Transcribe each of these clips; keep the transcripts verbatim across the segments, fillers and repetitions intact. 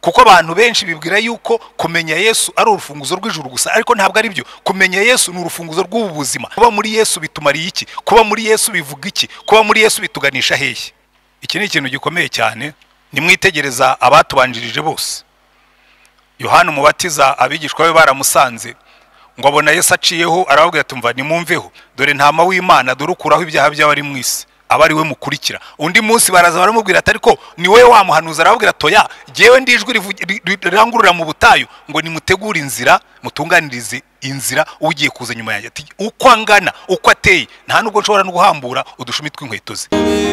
kuko abantu benshi bibwira yuko kumenya Yesu ari urufunguzo rw'ijuru gusa, ariko ntabwo ari byo. Kumenya Yesu ni urufunguzo rw'ubuzima. Kuba muri Yesu bitumariye iki? Kuba muri Yesu bivuga iki? Kuba muri Yesu bituganisha hehe? Iki ni ikintu gikomeye cyane. Nimwitegereza abatubanjirije bose. Yohana Umubatiza abigishwa be baramusanze ngo abona Yesu aciyeho, arababwira ati mva nimumveho, dore ntama w'Imana, dore ukuraho ibyaha by'abari mu isi, abari we mukurikira. Undi munsi baraza baramubwira ati ariko ni we wa muhanuzi, arababwira toya, jewe ndijwi rirangurura mu butayu ngo nimutegure inzira, mutunganirize inzira ugiye kuza nyuma yanjye. Ati uko angana, uko ateye, nta nubwo nshobora no guhambura udushumi tw'inkweto ze.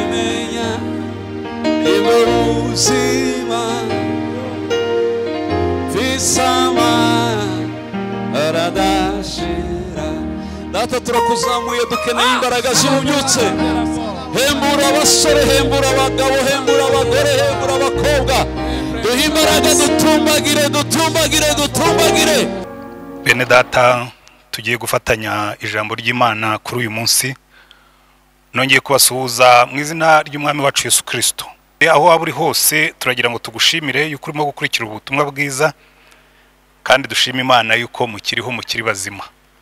Data turakuzamuye, dukeneye imbaraga z'ububyutse. Hembura abasore, hembura abagabo, hembura abagore, hembura abakobwa. Duhe imbaraga, dutumbagire, dutumbagire, dutumbagire. Bene data, tugiye gufatanya ijambo ry'Imana kuri uyu munsi. Nongeye kubasuhuza mu izina ry'Umwami wacu Yesu Kristo. Aho waba uri hose, turagira ngo tugushimire yuko urimo gukurikira ubutumwa bwiza, kandi dushima Imana yuko mukiriho, mukiri bazima.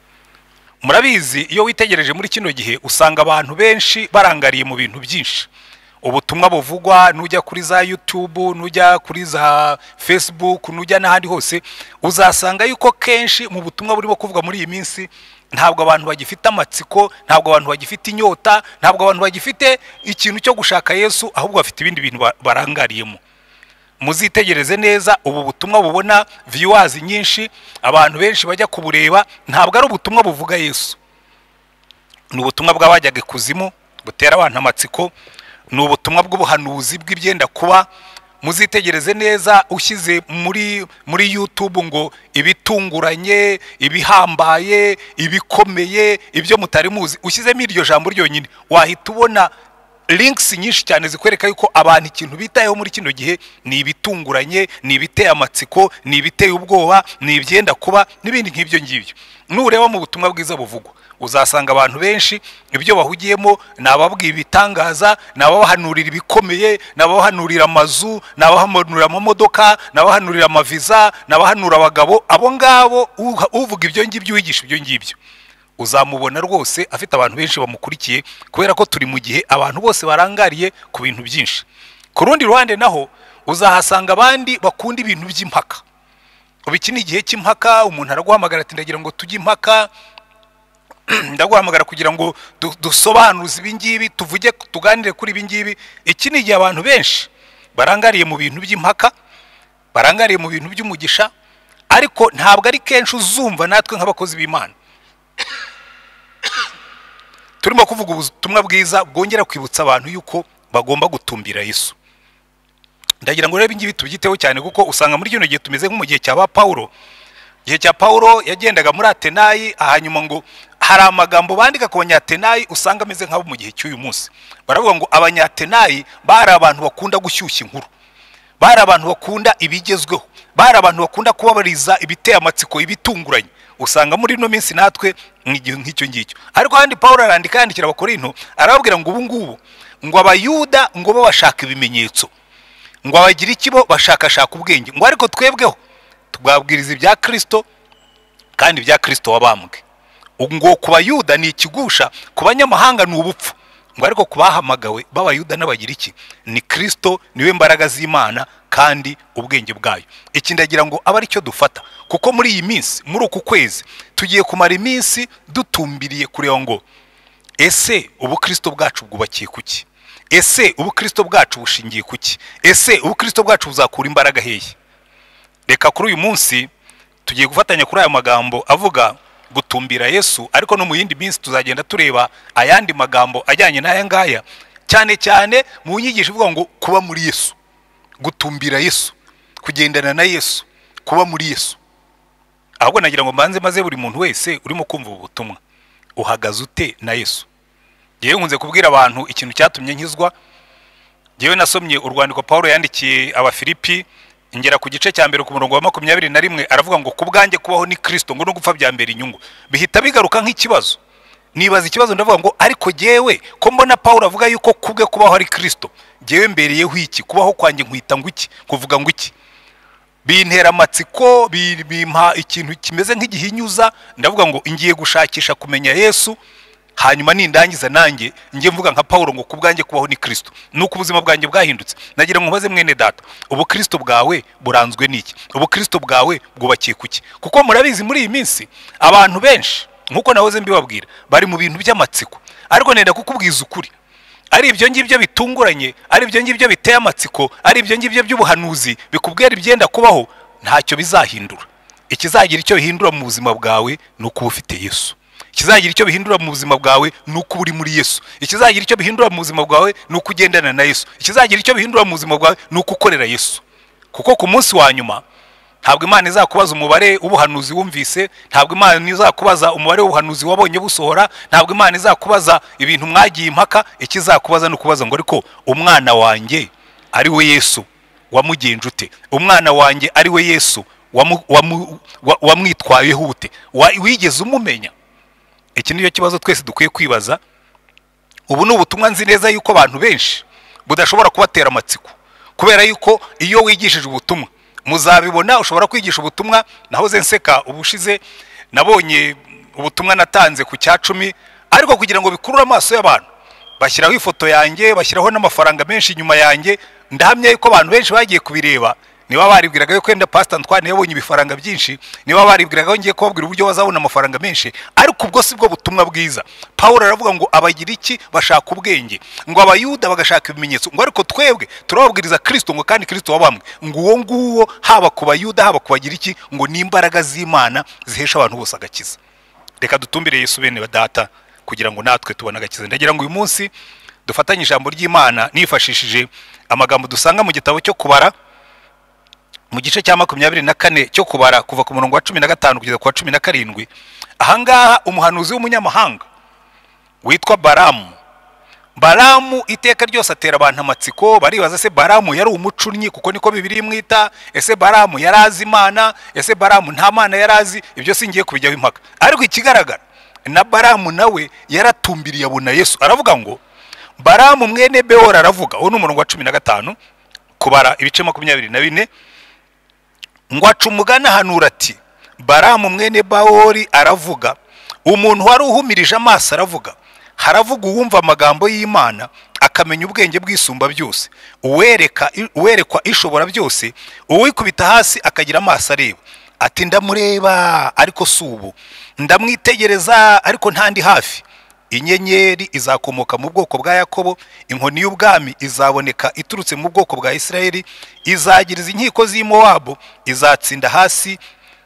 Murabizi, iyo witegereje muri kino gihe usanga abantu benshi barangariye mu bintu byinshi. Ubutumwa buvugwa, nujya kuri za YouTube, nujya kuri za Facebook, nujya n'ahandi hose, uzasanga yuko kenshi mu butumwa burimo kuvuga muri iyi minsi ntabwo abantu bagifite amatsiko, ntabwo abantu bagifite inyota, ntabwo abantu bagifite ikintu cyo gushaka Yesu, ahubwo bafite ibindi bintu barangariyemo. Muzitegereze neza, ubu butumwa bubona viewers nyinshi, abantu benshi bajya kubureba, ntabwo ari ubutumwa buvuga Yesu. Ni ubutumwa bw'abajyaga kuzimu, butera abantu amatsiko, ni ubutumwa bw'ubuhanuzi bw'ibyenda kuba. Muzitegereze neza, ushyize muri muri YouTube ngo ibitunguranye, ibihambaye, ibikomeye, ibyo mutari muzi, ushyizemo iryo jambo ryonyine, wahita ubona links nyinshi cyane zikwereka yuko abantu ikintu bitayeho muri kino gihe ni ibitunguranye, ni ibiteye amatsiko, ni ibiteye ubwoba, ni ibyenda kuba n'ibindi nk'ibyo ngibyo. Nureba mu butumwa bwiza buvugwa, uzasanga abantu benshi ibyo bahugiyemo nababwiye ibitangaza, nababahanurira ibikomeye, nababahanurira amazu, nababahanurira amamodoka, nababahanurira amaviza, nababahanura abagabo. Abo ngabo uvuga ibyo ngibyo, wigisha ibyo ngibyo, uzamubona rwose afite abantu benshi bamukurikiye, kubera ko turi mu gihe abantu bose barangariye ku bintu byinshi. Ku rundi ruhande naho uzahasanga abandi bakunda ibintu by'impaka. Ubu iki ni igihe cy'impaka, umuntu araguhamagara ati ndagira ngo tujye impaka, ndaguhamagara kugira ngo dusobanuze ibi ngibi, tuvuge tuganire kuri ibi ngibi. Iki ni igihe abantu benshi barangariye mu bintu by'impaka, barangariye mu bintu by'umugisha, ariko ntabwo ari kenshi uzumva natwe nk'abakozi b'Imana turimo kuvuga ubutumwa bwiza bwongera kwibutsa abantu yuko bagomba gutumbira Yesu. Ndagira ngo rebe ingibi tubyiteho cyane, kuko usanga muri kino gihe tumeze nko mu gihe cya ba Paulo. Gihe cya Paulo yagendaga muri Atenayi, ahanyuma ngo hari amagambo bandika ku banyatenayi usanga ameze nk'abo mu gihe cy'uyu munsi. Baravuga ngo abanyatenayi bari abantu bakunda gushyushya inkuru, bari abantu bakunda ibigezweho, bari abantu bakunda kubabariza ibiteye amatsiko, ibitunguranye. Usanga muri no minsi natwe nk'icyo ngicyo. Ariko handi Paulo arandika yandikira abakorinto, arababwira ngo ubu ngubu ngo abayuda ngo bo bashaka ibimenyetso, ngo abagira ikibo bashakashaka ubwenge, ngo ariko twebweho tubwabwiriza ibya Kristo, kandi ibya Kristo wabambwe. Ngo ku bayuda ni ikigusha, ku banyamahanga ni ubupfu, ngo ariko kubahamagawe b'abayuda n'abagira iki ni Kristo, niwe mbaraga z'Imana kandi ubwenge bwayo. Iki ndagira ngo aba ari cyo dufata, kuko muri iyi minsi, muri uku kwezi tugiye kumara iminsi dutumbiriye kureba ngo ese ubu Kristo bwacu bwubakiye kuki, ese ubu Kristo bwacu bushingiye kuki, ese ubu Kristo bwacu buzakura imbaraga hehe. Reka kuri uyu munsi tugiye gufatanya kuri aya magambo avuga gutumbira Yesu, ariko no mu yindi minsi tuzagenda tureba ayandi magambo ajyanye n'aya ngaya, cyane cyane mu nyigisho ivuga ngo kuba muri Yesu, gutumbira Yesu, kugendana na Yesu, kuba muri Yesu. Ahubwo nagira ngo mbanze maze buri muntu wese urimo kumva ubutumwa, uhagaze ute na Yesu. Jewe nkunze kubwira abantu ikintu cyatumye nkizwa. Jewe nasomye urwandiko Paulo yandikiye Abafilipi, ingera ku gice cya mbere ku murongo wa makumyabiri na rimwe, aravuga ngo kubwanjye kubaho ni Kristo, ngo no gupfa bya mbere inyungu. Bihita bigaruka nk'ikibazo. Nibaza ikibazo ndavuga ngo ariko jewe ko mbona Paulo avuga yuko kubwe kubaho ari Kristo, jewe mbereyeho iki? Kubaho kwanjye nkwita ngo iki? Kuvuga ngo iki? bintera amatsiko, bimpa ikintu kimeze nk'igihinyuza, ndavuga ngo ngiye gushakisha kumenya Yesu, hanyuma nindangiza nanjye ngiye mvuga nka Paulo ngo kubwanjye kubaho ni Kristo, nuko ubuzima bwanjye bwahindutse. Nagira ngo mbaze mwene data, ubu Kristo bwawe buranzwe n'iki? Ubu Kristo bwawe bwubakiye kuki? Kuko murabizi muri iyi minsi abantu benshi nkuko nahoze mbibabwira bari mu bintu by'amatsiko, ariko nenda kukubwiza ukuri, ari ibyo ngibyo bitunguranye, ari ibyo ngibyo biteye amatsiko, ari ibyo ngibyo by'ubuhanuzi bikubwira ibyenda kubaho, ntacyo bizahindura. Ikizagira icyo bihindura mu buzima bwawe nuko ufite Yesu. Ikizagira icyo bihindura mu buzima bwawe nuko uri muri Yesu. Ikizagira icyo bihindura mu buzima bwawe nuko ugendana na Yesu. Ikizagira icyo bihindura mu buzima bwawe nuko ukorera Yesu. Kuko ku munsi wa nyuma ntabwo Imana izakubaza umubare w'ubuhanuzi wumvise, ntabwo Imana izakubaza umubare w'ubuhanuzi wabonye busohora, ntabwo Imana izakubaza ibintu mwagiye impaka. Ikizakubaza no kubaza ngo ariko umwana wanjye ari we Yesu wamugenje ute? Umwana wanjye ari we Yesu wamwitwayeho ute? Wigeze umumenya? Iki niyo kibazo twese dukwiye kwibaza. Ubu ni ubutumwa nzi neza yuko abantu benshi budashobora kubatera amatsiko, kubera yuko iyo wigishije ubutumwa muzabibona. Ushobora kwigisha ubutumwa, nahoze nseka ubushize nabonye ubutumwa natanze ku cyacumi, ariko kugira ngo bikurure amaso y'abantu bashyiraho ifoto yanjye, bashyiraho n'amafaranga menshi inyuma yanjye. Ndahamya yuko abantu benshi bagiye kubireba, niba baribwiraga yuko enda Pastor Antoine yabonye ibifaranga byinshi, niba baribwiraga ko ngiye kubabwira uburyo bazabona amafaranga menshi, ariko ubwo si bwo butumwa bwiza. Paulo aravuga ngo abagira iki? Bashaka ubwenge, ngo abayuda bagashaka ibimenyetso, ngo ariko twebwe turababwiriza Kristo, ngo kandi Kristo wabambwe. Ngo uwo nguwo haba ku bayuda haba ku bagira iki, ngo ni imbaraga z'Imana zihesha abantu bose agakiza. Reka dutumbire Yesu bene badata kugira ngo natwe tubone agakiza. Ndagira ngo uyu munsi dufatanye ijambo ry'Imana nifashishije amagambo dusanga mu gitabo cyo kubara mu gice cya makumyabiri na kane cyo kubara kuva ku murongo wa cumi na gatanu kugeza ku wa cumi na karindwi. Ahangaha umuhanuzi w'umunyamahanga witwa Balamu. Balamu iteka ryose atera abantu amatsiko, baribaza se Balamu yari umucunnyi kuko niko Bibiliya imwita? Ese Balamu yarazi Imana? Ese Balamu nta Mana yarazi? Ibyo singiye kubijyaho impaka, ariko ikigaragara na Balamu nawe yaratumbiriye abona Yesu. Aravuga ngo Balamu mwene Beora aravuga, uwo ni umurongo wa cumi na gatanu kubara ibice makumyabiri na bine, ngo aca umugani ahanura ati, Balamu mwene Beori aravuga, umuntu wari uhumirije amaso aravuga, haravuga uwumva amagambo y'Imana akamenya ubwenge bw'isumba byose, uwereka uwerekwa ishobora byose, uwikubita hasi akagira amaso areba. Ati ndamureba ariko subu, ndamwitegereza ariko ntandi hafi. Inyenyeri izakomoka mu bwoko bwa Yakobo, inkoni y'ubwami izaboneka iturutse mu bwoko bwa Isirayeli, izagiriza inkiko z'i Mowabu, izatsinda hasi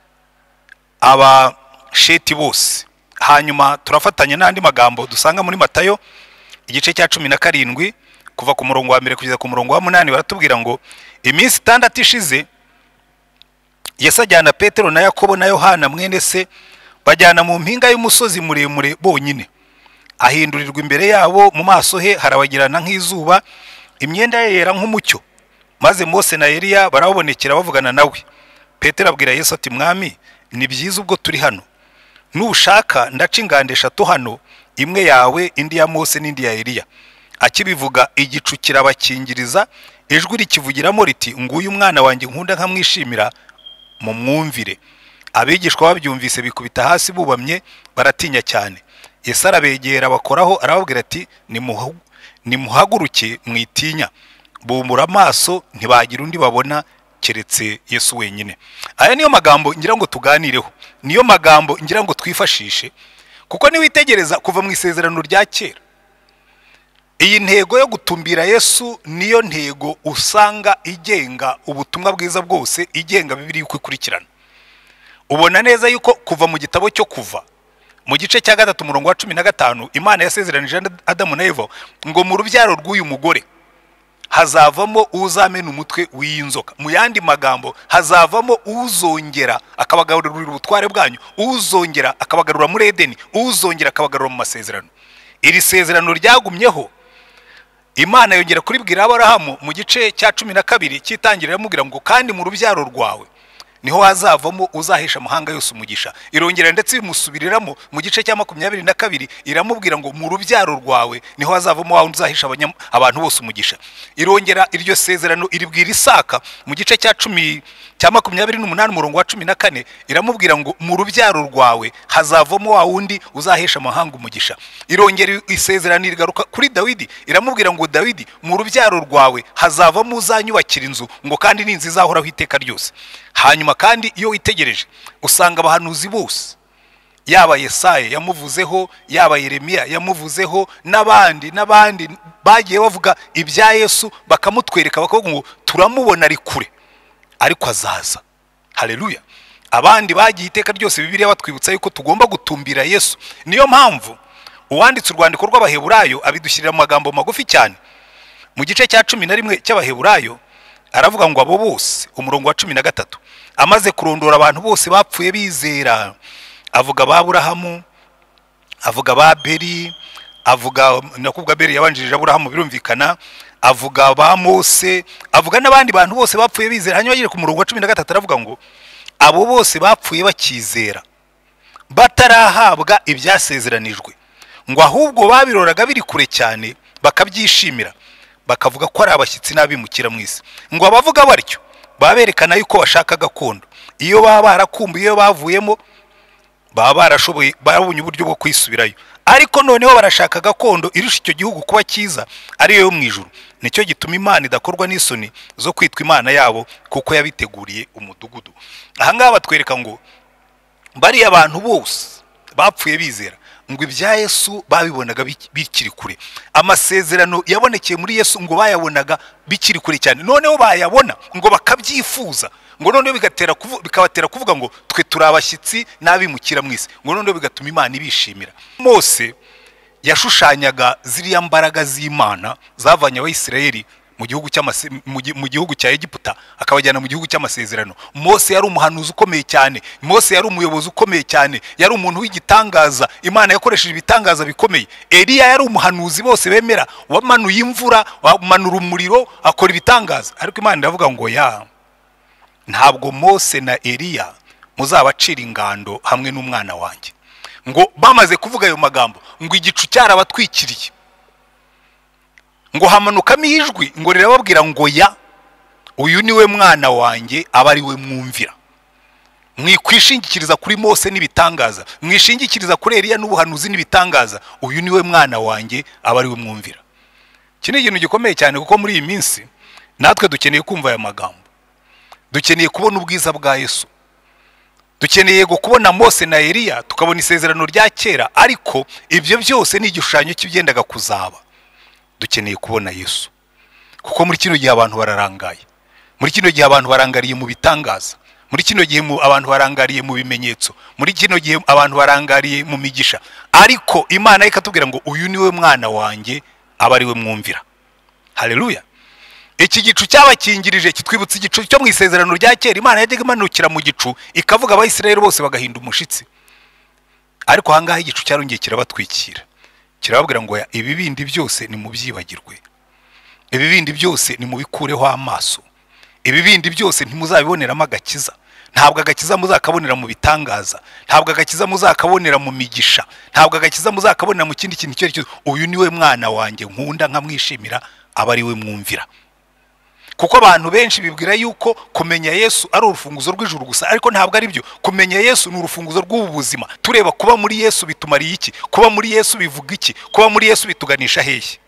abasheti bose. Hanyuma turafatanya n'andi magambo dusanga muri Matayo igice cya cumi na karindwi kuva ku murongo wa mbere kugeza ku murongo wa munani. Baratubwira ngo iminsi itandatu ishize Yesu ajyana Petero na Yakobo na Yohana mwene se, bajyana mu mpinga y'umusozi muremure bonyine. Ahindurirwa imbere yabo, mu maso he harabagirana nk'izuba, imyenda ye yera nk'umucyo. Maze Mose na Eliya barabonekera bavugana nawe. Petero abwira Yesu ati, mwami, ni byiza ubwo turi hano. Nushaka ndaca ingando eshatu hano, imwe yawe, indi ya Mose n'indi ya Eliya. Akibivuga igicu kirabakingiriza, ijwi rikivugiramo riti, nguyu umwana wanjye nkunda nkamwishimira, mu mwumvire. Abigishwa babyumvise bikubita hasi bubamye, baratinya cyane. Yesu arabegera bakoraho arababwira ati, nimuhaguruke mwitinya. Bumura amaso ntibagira undi babona keretse Yesu wenyine. Aya niyo magambo ngira ngo tuganireho, niyo magambo ngira ngo twifashishe, kuko niwitegereza kuva mu isezerano rya kera, iyi ntego yo gutumbira Yesu niyo ntego usanga igenga ubutumwa bwiza bwose, igenga Bibiliya uko ikurikirana. Ubona neza yuko kuva mu gitabo cyo kuva mu gice cya gatatu umurongo wa cumi na gatanu, Imana yasezeranije Adamu na Eva ngo mu rubyaro rw'uyu mugore hazavamo uzamena umutwe w'inzoka. Mu yandi magambo, hazavamo uzongera akabagarurira ubutware bwanyu, uzongera akabagarura muri Edeni, uzongera akabagarura mu masezerano. Iri sezerano ryagumyeho. Imana yongera kuribwira Aburahamu mu gice cya cumi na kabiri cy'itangiriro, iramubwira ngo kandi mu rubyaro rwawe niho hazavamo uzahesha amahanga yose umugisha. Irongera ndetse bimusubiriramo mu gice cya makumyabiri na kabiri iramubwira ngo mu rubyaro rwawe niho hazavamo wa uzahesha abantu bose umugisha. Irongera iryo sezerano iribwira Isaka mu gice cya cumi cya makumyabiri n'umunani umurongo wa cumi na kane iramubwira ngo mu rubyaro rwawe hazavamo wa wundi uzahesha amahanga umugisha. Irongera isezerano irigaruka kuri Dawidi iramubwira ngo Dawidi mu rubyaro rwawe hazavamo uzanyubakira inzu ngo kandi n'inzu izahoraho iteka ryose. Hanyuma kandi iyo witegereje usanga abahanuzi bose yaba Yesaya yamuvuzeho, yaba Yeremiya yamuvuzeho, n'abandi n'abandi bagiye bavuga ibya Yesu bakamutwereka bakavuga ngo turamubona ari kure ariko azaza. Haleluya. Abandi bagiye iteka ryose Bibiliya batwibutsa yuko tugomba gutumbira Yesu. Niyo mpamvu uwanditse urwandiko rw'Abaheburayo abidushyirira mu magambo magufi cyane. Mu gice cya cumi na rimwe cy'Abaheburayo aravuga ngo abo bose, umurongo wa cumi na gatatu, amaze kurondora abantu bose bapfuye bizera, avuga ba Aburahamu, avuga ba Beri, avuga nakubwa Beri yabanjirije Aburahamu birumvikana, avuga ba Mose, avuga n'abandi bantu bose bapfuye bizera. Hanyuma yire ku murongo wa cumi na gatatu aravuga ngo abo bose bapfuye bakizera batarahabwa ibyasezeranijwe, ngo ahubwo babiroraga biri kure cyane bakabyishimira, bakavuga ko ari abashyitsi n'abimukira mu isi. Ngo abavuga batyo baberekana yuko bashaka gakondo. Iyo baba barakumbuye, iyo bavuyemo baba barashoboye, babonye uburyo bwo kwisubirayo. Ariko noneho barashaka gakondo irusha icyo gihugu kuba cyiza, ariyo yo mu ijuru. Nicyo gituma Imana idakorwa n'isoni zo kwitwa Imana yabo, kuko yabiteguriye umudugudu. Aha ngaha batwereka ngo bari abantu bose bapfuye bizera, ngo ibya Yesu babibonaga bikiri kure. Amasezerano yabonekeye muri Yesu ngo bayabonaga bikiri kure cyane, noneho bayabona ngo bakabyifuza, ngo noneho bigatera bikabatera kuvuga ngo twe turabashyitsi n'abimukira mu isi, ngo noneho bigatuma Imana ibishimira. Mose yashushanyaga ziriya mbaraga z'Imana zavanye Abisirayeli mu gihugu cy'amase mu gihugu cya Egiputa akabajyana mu gihugu cy'amasezerano. Mose yari umuhanuzi ukomeye cyane, Mose yari umuyobozi ukomeye cyane, yari umuntu w'igitangaza, Imana yakoresheje ibitangaza bikomeye. Eliya yari umuhanuzi bose bemera, wamanuye imvura, wamanura umuriro, akora ibitangaza. Ariko Imana iravuga ngo ya ntabwo Mose na Eliya muzabacira ingando hamwe n'umwana wanjye. Ngo bamaze kuvuga ayo magambo ngo igicu cyarabatwikiriye, ngo hamanukamo ijwi ngo rirababwira ngo ya uyu niwe mwana wanjye aba ari we mwumvira. Mwikwishingikiriza kuri Mose n'ibitangaza, mwishingikiriza kuri Eliya n'ubuhanuzi n'ibitangaza, uyu niwe mwana wanjye aba ari we mwumvira. Iki ni ikintu gikomeye cyane, kuko muri iyi minsi natwe dukeneye kumva aya magambo, dukeneye kubona ubwiza bwa Yesu, dukeneye kubona Mose na Eliya, tukabona isezerano rya kera, ariko ibyo byose ni igishushanyo cy'ibyendaga kuzaba. Dukeneye kubona Yesu, kuko muri kino gihe abantu bararangaye, muri kino gihe abantu barangariye mu bitangaza, muri kino gihe abantu barangariye mu bimenyetso, muri kino gihe abantu barangariye mu migisha, ariko Imana ikatubwira ngo uyu niwe mwana wanjye aba ari we mwumvira. Haleluya. Iki gicu cyabakingirije kitwibutsa igicu cyo mu isezerano rya kera. Imana yajyaga imanukira mu gicu ikavuga Abisirayeli bose bagahinda umushitsi, ariko hangaha igicu cyarongeye kirabatwikira, kirababwira ngo ibi bindi byose ni mu byibagirwe, ibi bindi byose ni mu bikureho amaso, ibi bindi byose ntimuzabiboneramo agakiza. Ntabwo agakiza muzakabonera mu bitangaza, ntabwo agakiza muzakabonera mu migisha, ntabwo agakiza muzakabonera mu kindi kintu cyo cyo. Uyu niwe mwana wanjye nkunda nkamwishimira, aba ari we mwumvira. Kuko abantu benshi bibwira yuko kumenya Yesu ari urufunguzo rw'ijuru gusa, ariko ntabwo ari byo. Kumenya Yesu ni urufunguzo rw'ubu buzima. Tureba kuba muri Yesu bitumariye iki, kuba muri Yesu bivuga iki, kuba muri Yesu bituganisha hehe.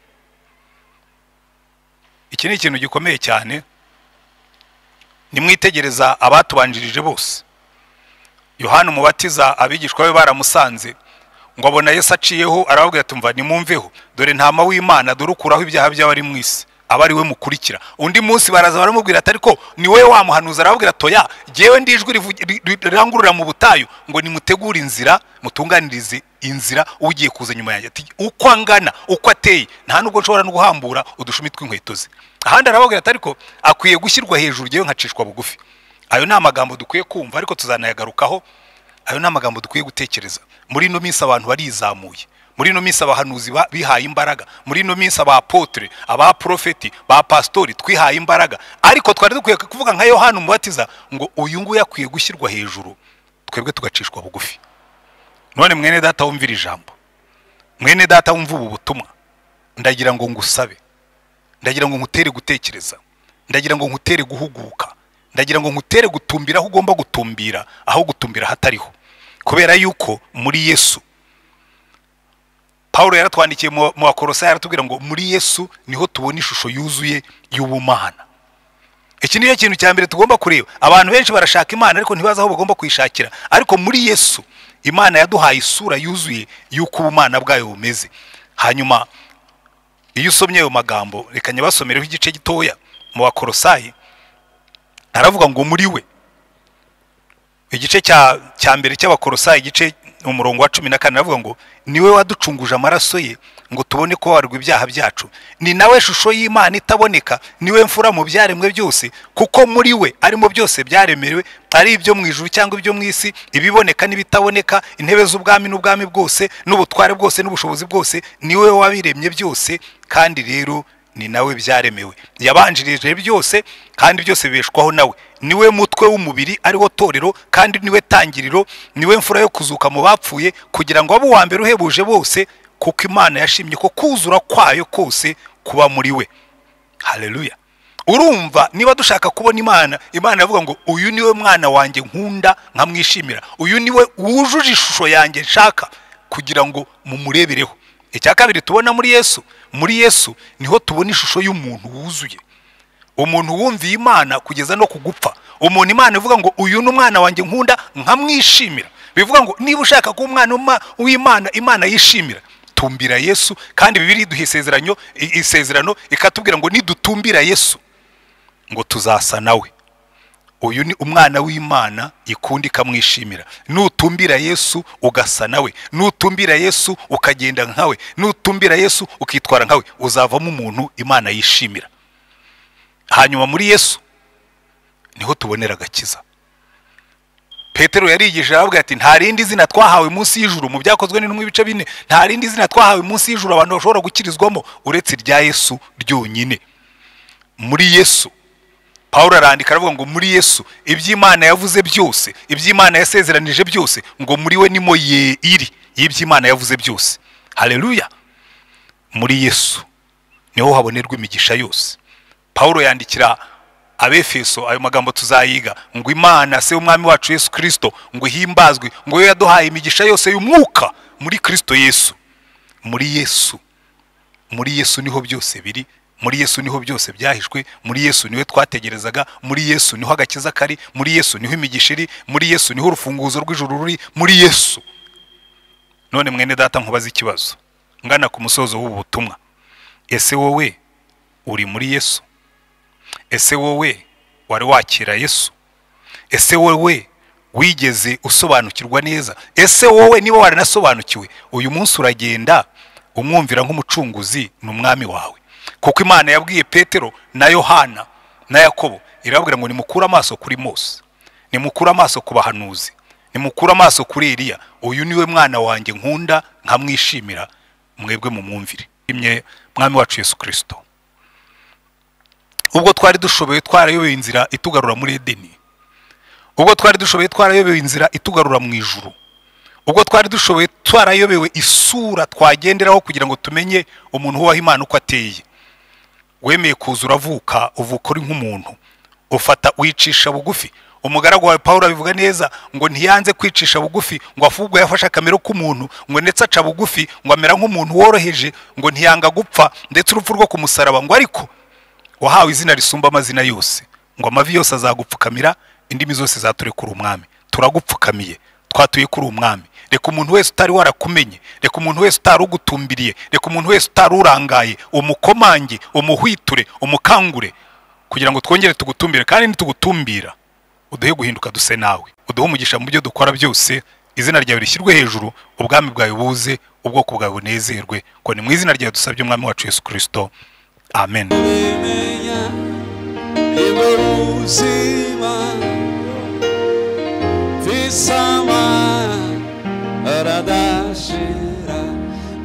Iki ni ikintu gikomeye cyane. Nimwitegereza abatubanjirije bose. Yohana umubatiza abigishwa be baramusanze ngo abona Yesu aciyeho, arababwira ati mva nimumveho, dore ntama w'Imana durukuraho ibyaha by'abari mu isi, abari we mukurikira. Undi munsi baraza baramubwira ati ariko ni we wamuhanuza, arababwira toya jewe ndijwi rirangurura mu butayu ngo nimutegure inzira, mutunganirize inzira ugiye kuza nyuma yanjye. Ati uko angana, uko ateye, nta nubwo nshobora no guhambura udushumi tw'inkweto ze. Ahandi arababwira ati ariko akwiye gushyirwa hejuru, jewe nkacishwa bugufi. Ayo ni amagambo dukwiye kumva, ariko tuzanayagarukaho. Ayo ni amagambo dukwiye gutekereza. Muri ino minsi abantu barizamuye, muri no minsi abahanuzi bihaye imbaraga, muri no minsi abapotre, abaprofeti, ba pastori twihaye imbaraga, ariko twari dukwiye kuvuga nka Yohana umubatiza ngo uyu nguyu yakwiye gushyirwa hejuru, twebwe tugacishwa bugufi. None mwene data wumvira ijambo, mwene data wumva ubu butumwa, ndagira ngo ngusabe, ndagira ngo nkutere gutekereza, ndagira ngo nkutere guhuguka, ndagira ngo nkutere gutumbira aho ugomba gutumbira, aho gutumbira hatariho. Kubera yuko muri Yesu, Paulo yaratwandikiye mu Bakolosayi yaratubwira ngo muri Yesu niho tubona ishusho yuzuye y'ubumana. Iki niyo kintu cya mbere tugomba kureba. Abantu benshi barashaka Imana ariko ntibaza aho bagomba kuyishakira, ariko muri Yesu Imana yaduhaye isura yuzuye yuko ubumana bwayo bumeze. Hanyuma iyo usomye ayo magambo, reka nyabasomereho igice gitoya mu Bakolosayi, aravuga ngo muri we, igice cya cya mbere cy'Abakolosayi igice umurongo wa cumi na kane aravuga ngo niwe waducunguje amaraso ye ngo tubone ko warwa ibyaha byacu, ni nawe shusho y'Imana itaboneka, niwe mfura mu byaremwe byose, kuko muri we arimo byose byaremerewe, ari ibyo mu ijuru cyangwa ibyo mu isi, ibiboneka n'ibitaboneka, intebe z'ubwami n'ubwami bwose n'ubutware bwose n'ubushobozi bwose, niwe wabiremye byose, kandi rero ni nawe byaremewe. Yabanjirije byose kandi byose bibeshwaho nawe, niwe mutwe w'umubiri ariwo torero, kandi niwe tangiriro, niwe mfura yo kuzuka mu bapfuye, kugira ngo abe uwa mbere uhebuje bose, kuko Imana yashimye ko kuzura kwayo kose kuba muri we. Haleluya. Urumva niba dushaka kubona Imana, Imana yavuga ngo uyu niwe mwana wanjye nkunda nkamwishimira, uyu niwe wujuje ishusho yanjye nshaka kugira ngo mumurebereho. Icya kabiri tubona muri Yesu, muri Yesu niho tubona ishusho y'umuntu wuzuye, umuntu wumviye Imana kugeza no kugupfa, umuntu Imana ivuga ngo uyu ni umwana wanjye nkunda nkamwishimira. Bivuga ngo niba ushaka ko umwana w'Imana Imana yishimira, tumbira Yesu. Kandi Bibiliya iduha isezerano, isezerano ikatubwira ngo nidutumbira Yesu ngo tuzasa nawe. Uyu ni umwana w'Imana ikunda ikamwishimira. Nutumbira Yesu ugasa nawe, nutumbira Yesu ukagenda nkawe, nutumbira Yesu ukitwara nkawe, uzavamo umuntu Imana yishimira. Hanyuma muri Yesu niho tubonera agakiza. Petero yarigije aravuga ati nta rindi zina twahawe munsi y'ijuru, mu byakozwe n'intumwa ibice bine, nta rindi zina twahawe munsi y'ijuru abantu bashobora gukirizwamo uretse irya Yesu ryonyine. Muri Yesu Paulo arandika aravuga ngo muri Yesu iby'Imana yavuze byose, iby'Imana yasezeranije byose, ngo muri we nimo ye iri y'iby'Imana yavuze byose. Haleluya. Muri Yesu niho habonerwa imigisha yose. Paulo yandikira Abefeso ayo magambo tuzayiga ngo Imana se umwami wacu Yesu Kristo ngo himbazwe, ngo yo yaduhaye imigisha yose y'umwuka muri Kristo Yesu. Muri Yesu, muri Yesu niho byose biri, muri Yesu niho byose byahishwe, muri Yesu niwe twategerezaga, muri Yesu niho agakiza kari, muri Yesu niho imigisha iri, muri Yesu niho urufunguzo rw'ijuru ruri, muri Yesu. None mwene data nkubaza ikibazo ngana ku musozo w'ubu butumwa, ese wowe uri muri Yesu? Ese wowe wari wakira Yesu? Ese wowe wigeze usobanukirwa neza? Ese wowe niba waranasobanukiwe uyu munsi uragenda umwumvira nk'umucunguzi n'umwami wawe? Kuko Imana yabwiye Petero na Yohana na Yakobo, irababwira ngo nimukura amaso kuri Mose, nimukura amaso ku bahanuzi, nimukura amaso kuri Eliya, uyu niwe mwana wanjye nkunda nkamwishimira, mwebwe mu mwumvire. Imye mwami wacu Yesu Kristo, ubwo twari dushoboye twarayobeye inzira itugarura muri Edeni, ubwo twari dushoboye twarayobeye inzira itugarura mu ijuru, ubwo twari dushoboye twarayobewe isura twagenderaho kugira ngo tumenye umuntu wubaha Imana uko ateye, wemeye kuza uravuka, uvuka uri nk'umuntu, ufata wicisha bugufi. Umugaragu wa Paulo abivuga neza ngo ntiyanze kwicisha bugufi, ngo afubwo yafashe akamero k'umuntu, ngo ndetse aca bugufi, ngo amera nk'umuntu woroheje, ngo ntiyanga gupfa ndetse urupfu rwo kumusaraba, ngo ariko wahawe izina risumba amazina yose, ngo amavi yose azagupfukamira, indimi zose zaturekura umwami. Turagupfukamiye, twatuye kuri umwami. Reka umuntu wese utari warakumenye, reka umuntu wese utari ugutumbiriye, reka umuntu wese utari urangaye umukomange, umuhwiture, umukangure, kugira ngo twongere tugutumbire. Kandi nitugutumbira uduhe guhinduka duse nawe, uduhe umugisha mu byo dukora byose, izina ryawe rishyirwe hejuru, ubwami bwawe buze, ubwoko bwawe bunezerwe. Ko ni mu izina ryawe dusabye umwami wacu Yesu Kristo, amen.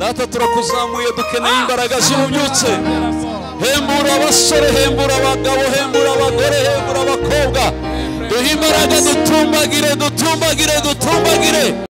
data turakuzamuye dukeneye imbaraga zibubyutse hembura abasore hembura abagabo hembura abagore hembura abakobwa duhe imbaraga dutumbagire dutumbagire dutumbagire